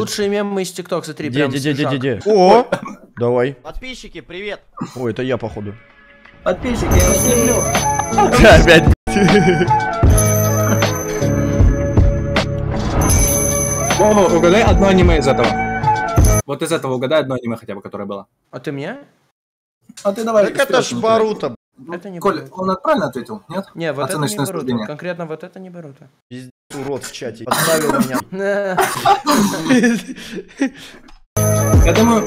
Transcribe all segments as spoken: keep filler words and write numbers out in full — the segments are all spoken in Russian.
Лучшие мемы из ТикТок, смотри, Где, прям где, где, где, где? О, давай. Подписчики, привет. Ой, это я, походу. Подписчики, я вас люблю. Опять. О, угадай одно аниме из этого. Вот из этого угадай одно аниме хотя бы, которое было. А ты мне? А ты давай. Так это ж Боруто. Это не Коля, Боруто. он правильно ответил, нет? Не, вот это не Оценочное Боруто. суждение. Конкретно вот это не Боруто. Пиздец, урод в чате. Подставил меня. Я думаю...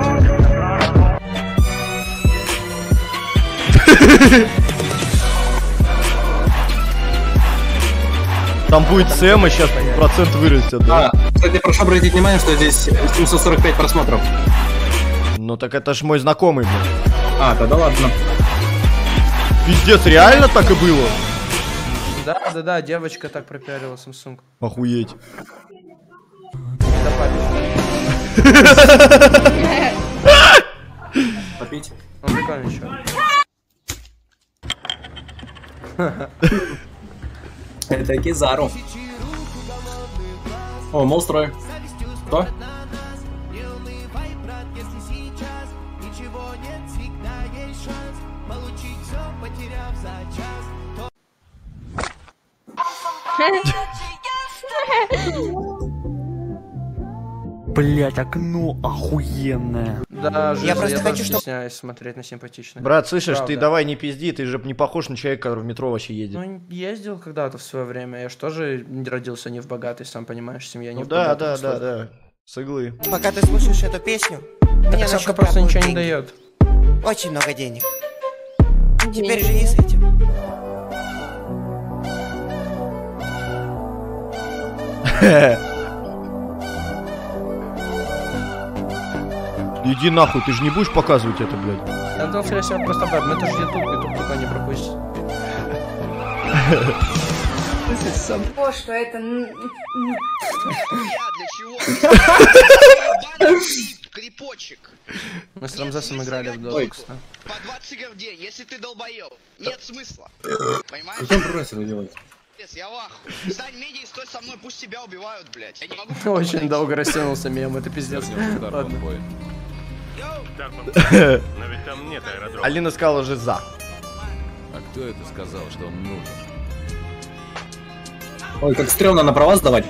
Там будет Сэм, и сейчас процент вырастет, да? А, кстати, прошу обратить внимание, что здесь семьсот сорок пять просмотров. Ну так это ж мой знакомый, блин. А, тогда ладно. Пиздец, реально так и было? Да, да, да, девочка так пропиарила Samsung. Охуеть. Попить. Он прикольный еще. Это Кизару. О, Молстрой. Кто? Блять, окно охуенное. Да, жизнь, Я просто я хочу, тоже чтоб- стесняюсь смотреть на симпатичных. Брат, слышишь, ты Правда. давай не пизди, ты же не похож на человека, который в метро вообще едет. Ну, ездил когда-то в свое время. Я же тоже родился не в богатой, сам понимаешь, семья не Ну в да, богатой. да, да, да. С иглы. Пока ты слушаешь эту песню, мне Так на Савка счет просто капнут ничего не деньги. дает. Очень много денег. Теперь живи с этим. Иди нахуй, ты же не будешь показывать это, блядь. Я думал, скорее всего, просто бэб. Ну это же YouTube, YouTube такое не пропустит. О, что это... н- н- Крипочек. Мы с Рамзесом играли в Ой. Дотокс. По двадцать игр в день, если ты долбоёб. Нет смысла. Понимаешь? Зачем бросил делать? Пиздец, я в ахуе. Стань медией, стой со мной, пусть тебя убивают, блядь. Я не могу... Очень долго растянулся мем, это пиздец. Ладно. Но ведь там нет аэродрома. Алина сказала же за. А кто это сказал, что он нужен? Ой, как стрёмно на права сдавать.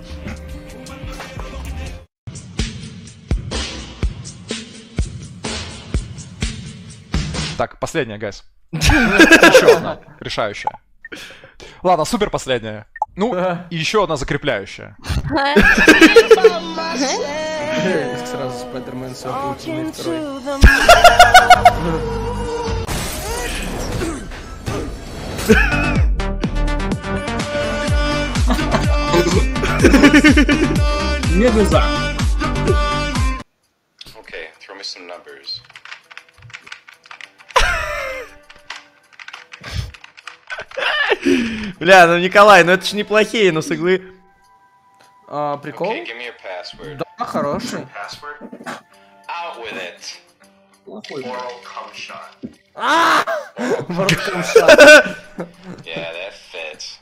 Так, последняя, гайс. Еще одна решающая. Ладно, супер последняя. Ну, и еще одна закрепляющая. Сразу Спайдермен с Паутиной второй. Медуза. Okay, throw me some numbers. Бля, ну Николай, ну это ж неплохие, но с иглы. А, прикол? Okay, give me your password. Да, хороший. Password? Out with it. Oral cum shot. Ворком шаг. Yeah, that fits.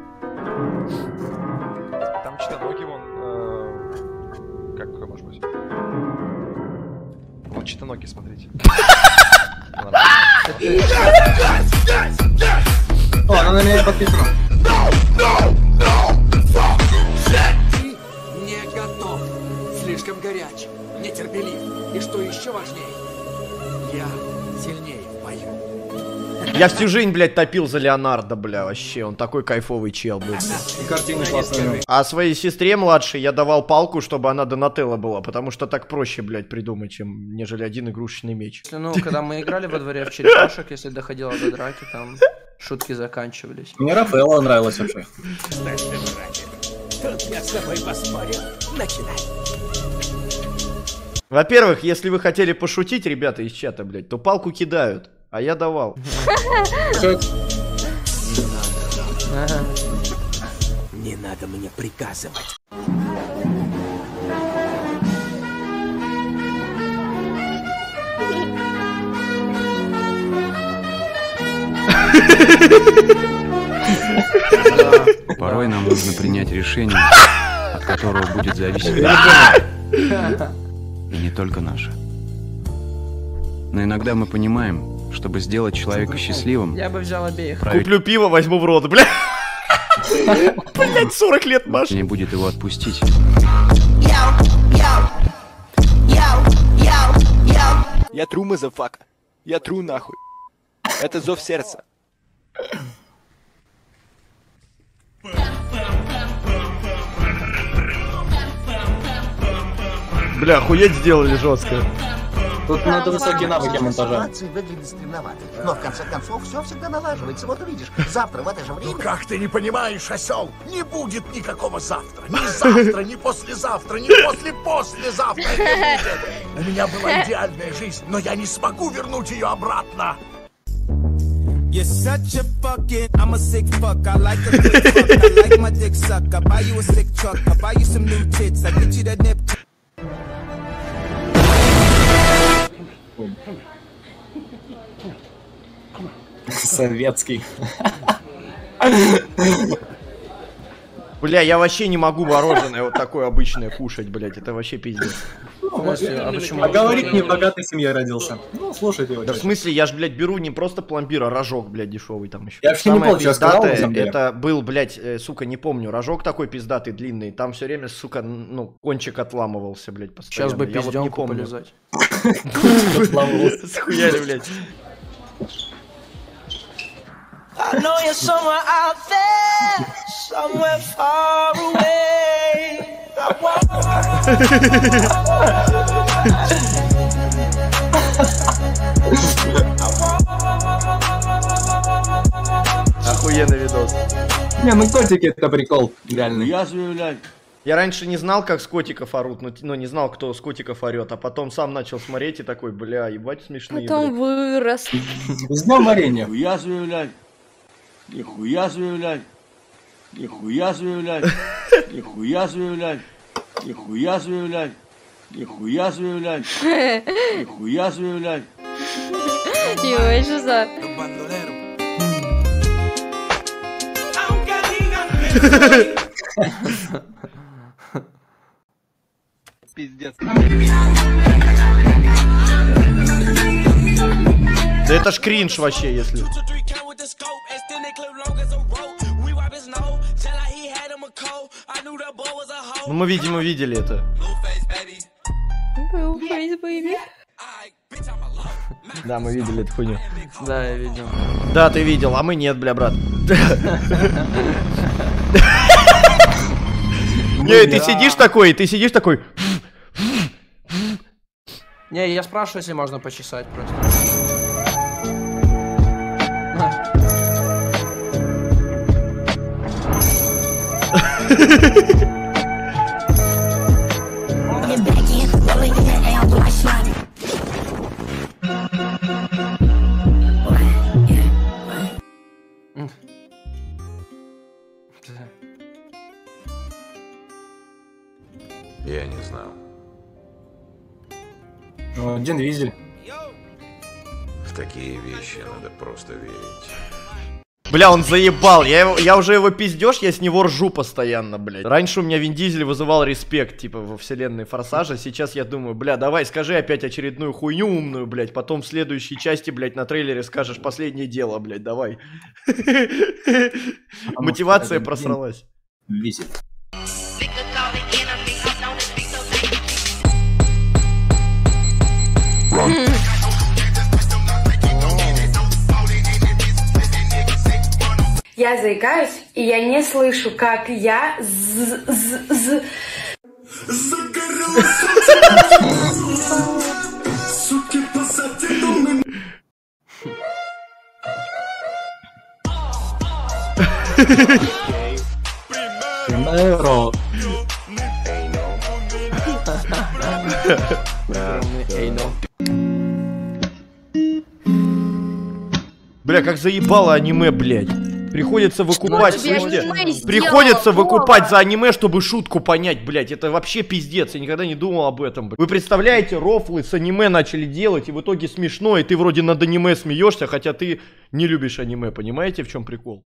Там читаноги вон... э, Как какой может быть? Вот читаноги, смотрите. О, она на меня подписана. Не готов. Слишком горяч, нетерпелив. И что еще важнее, я сильнее в бою. Я всю жизнь, блядь, топил за Леонардо, бля, вообще. Он такой кайфовый чел был. И картины классные. А своей сестре младшей я давал палку, чтобы она Донателло была, потому что так проще, блядь, придумать, чем нежели один игрушечный меч. Если, ну, когда мы играли во дворе в черепашек, если доходило до драки, там шутки заканчивались. Мне Рафаэлло нравилось вообще. Тут я с тобой поспорил. Начинай. Во-первых, если вы хотели пошутить, ребята из чата, блядь, то палку кидают, а я давал. Не надо мне приказывать. Порой нам нужно принять решение, от которого будет зависеть и не только наша. Но иногда мы понимаем, чтобы сделать человека счастливым... Я бы взял обеих. Куплю пиво, возьму в рот, бля. Блять, сорок лет, Маш. Не будет его отпустить. Я тру, мазафака. Я тру нахуй. Это зов сердца. Бля, охуеть сделали жестко. Тут надо высокие навыки монтажа. Выглядит стремновато, но в конце концов все всегда налаживается. Вот увидишь, завтра в это же время... Ну как ты не понимаешь, осел? Не будет никакого завтра. Ни завтра, ни послезавтра, ни после-послезавтра не будет. У меня была идеальная жизнь, но я не смогу вернуть ее обратно. You're such a fucking, I'm a sick fuck. I like a good fuck. I like my dick suck. I buy you a sick truck. I buy you some new tits. I get you that nip. Советский. Бля, я вообще не могу мороженое вот такое обычное кушать, блядь, это вообще пиздец. А почему? А говорит, не в богатой семье родился. Ну, слушайте его. Да в смысле, я ж, блядь, беру не просто пломбир, а рожок, блядь, дешевый там еще. Я вообще не помню, что сказал. Это был, блядь, э, сука, не помню, рожок такой пиздатый, длинный. Там все время, сука, ну, кончик отламывался, блядь, постоянно. Сейчас бы я пизденку вот полезать. Схуяли, блядь. I know you're somewhere out there, somewhere far away. Охуенный видос. Не, ну котики это прикол, реально. Я заявляю. Я раньше не знал, как с котиков орут, но, но не знал, кто с котиков орет, а потом сам начал смотреть и такой, бля, ебать смешные. Потом вырос. С днем варенья. Я заявляю. Нихуя заявлять, нихуя заявлять, нихуя заявлять, нихуя заявлять, нихуя заявлять, нихуя заявлять. Ой, что за... Пиздец. Да это ж кринж вообще, если... Ну мы, видимо, видели это. Да, мы видели эту хуйню. Да, я видел. Да, ты видел, а мы нет, бля, брат. Не, ты сидишь такой, ты сидишь такой... Не, я спрашиваю, если можно почесать просто. Я не знал. Дин Дизель. В такие вещи надо просто верить. Бля, он заебал, я, его, я уже его пиздёж, я с него ржу постоянно, блядь. Раньше у меня Вин Дизель вызывал респект, типа, во вселенной Форсажа. Сейчас я думаю, бля, давай скажи опять очередную хуйню умную, блядь. Потом в следующей части, блядь, на трейлере скажешь последнее дело, блядь, давай. Мотивация просралась. Висит. Я заикаюсь, и я не слышу, как я з з з Примеро. Бля, как заебало аниме, блядь. Приходится выкупать, тебе слышите? аниме сделало, Приходится Вова. выкупать за аниме, чтобы шутку понять, блядь. Это вообще пиздец, я никогда не думал об этом. Блядь. Вы представляете, рофлы с аниме начали делать, и в итоге смешно, и ты вроде над аниме смеешься, хотя ты не любишь аниме, понимаете, в чем прикол?